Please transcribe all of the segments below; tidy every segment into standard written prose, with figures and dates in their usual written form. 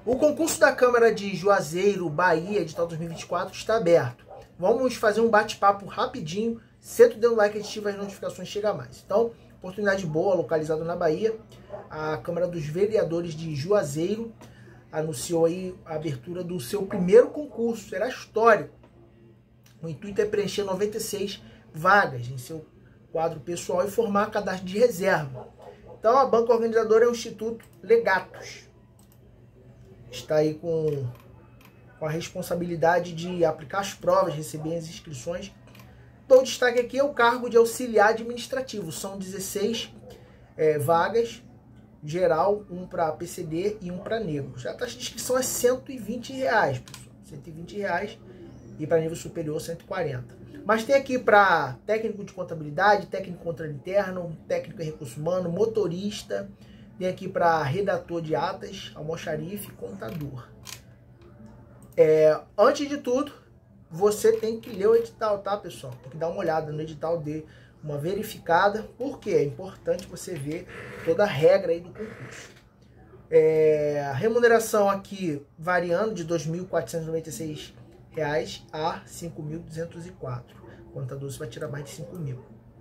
O concurso da Câmara de Juazeiro, Bahia, edital 2024, está aberto. Vamos fazer um bate-papo rapidinho. Senta o dedo no like e ativa as notificações, chega mais. Então, oportunidade boa, localizado na Bahia. A Câmara dos Vereadores de Juazeiro anunciou aí a abertura do seu primeiro concurso. Será histórico. O intuito é preencher 96 vagas em seu quadro pessoal e formar cadastro de reserva. Então, a banca organizadora é o Instituto Legatos. Está aí com a responsabilidade de aplicar as provas, receber as inscrições. Então, o destaque aqui é o cargo de auxiliar administrativo. São 16 vagas, geral, um para PCD e um para negro. Já a taxa de inscrição é R$120, pessoal. R$120 e para nível superior, 140. Mas tem aqui para técnico de contabilidade, técnico de controle interno, técnico em recurso humano, motorista. Tem aqui para redator de atas, almoxarife e contador. Antes de tudo, você tem que ler o edital, tá, pessoal? Tem que dar uma olhada no edital, de uma verificada, porque é importante você ver toda a regra aí do concurso. A remuneração aqui variando de R$ 2.496 a R$ 5.204. O contador você vai tirar mais de 5.000.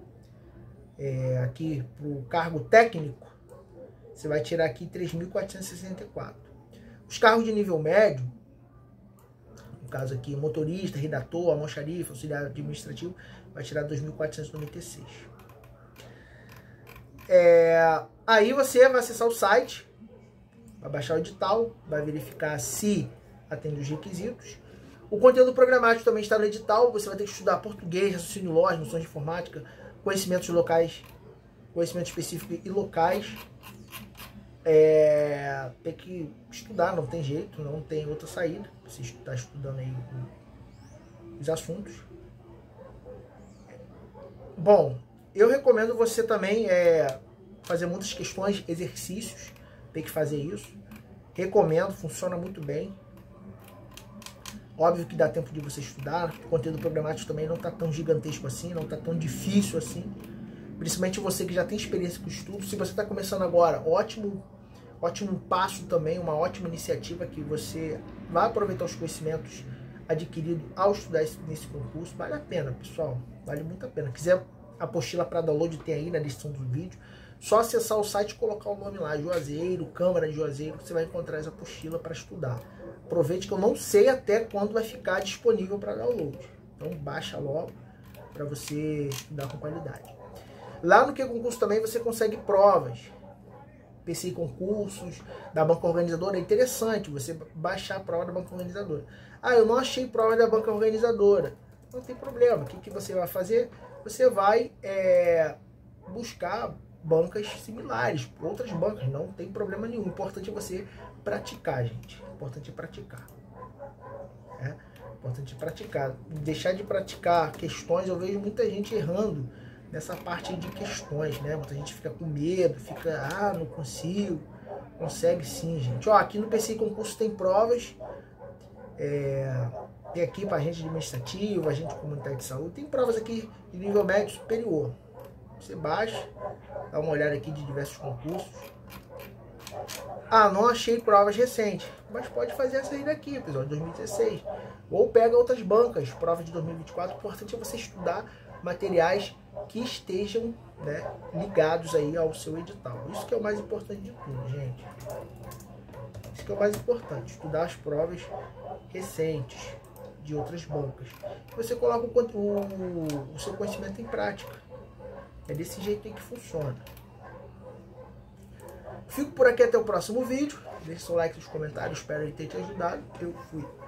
Aqui para o cargo técnico, você vai tirar aqui 3.464. Os cargos de nível médio, no caso aqui, motorista, redator, almoxarife, auxiliar administrativo, vai tirar 2.496. Aí você vai acessar o site, vai baixar o edital, vai verificar se atende os requisitos. O conteúdo programático também está no edital. Você vai ter que estudar português, raciocínio lógico, noções de informática, conhecimentos locais, conhecimentos específicos e locais. Tem que estudar, não tem jeito, não tem outra saída. Você está estudando aí os assuntos. Bom, eu recomendo você também fazer muitas questões, exercícios. Tem que fazer isso. Recomendo, funciona muito bem. Óbvio que dá tempo de você estudar. O conteúdo programático também não está tão gigantesco assim, não está tão difícil assim. Principalmente você que já tem experiência com o estudo. Se você está começando agora, ótimo passo também, uma ótima iniciativa que você vai aproveitar os conhecimentos adquiridos ao estudar nesse concurso. Vale a pena, pessoal. Vale muito a pena. Quiser a apostila para download, tem aí na descrição do vídeo. Só acessar o site e colocar o nome lá, Juazeiro, Câmara de Juazeiro, você vai encontrar essa apostila para estudar. Aproveite que eu não sei até quando vai ficar disponível para download. Então baixa logo para você estudar com qualidade. Lá no Que Concurso também você consegue provas. PCI concursos da banca organizadora. É interessante você baixar a prova da banca organizadora. Eu não achei prova da banca organizadora. Não tem problema. O que você vai fazer? Você vai buscar bancas similares, outras bancas. Não tem problema nenhum. O importante é você praticar, gente. O importante é praticar. Importante é praticar. Deixar de praticar questões, eu vejo muita gente errando nessa parte de questões, né? Muita gente fica com medo, fica, não consigo. Consegue sim, gente. Aqui no PCI Concurso tem provas. Tem aqui para agente administrativo, agente comunitário de saúde. Tem provas aqui de nível médio superior. Você baixa, dá uma olhada aqui de diversos concursos. Não achei provas recentes, mas pode fazer essa aí daqui, pessoal, de 2016. Ou pega outras bancas, provas de 2024. O importante é você estudar materiais que estejam, né, ligados aí ao seu edital. Isso que é o mais importante de tudo, gente. Isso que é o mais importante, estudar as provas recentes de outras bancas. Você coloca o seu conhecimento em prática. É desse jeito aí que funciona. Fico por aqui até o próximo vídeo. Deixe seu like nos comentários, espero ele ter te ajudado. Eu fui.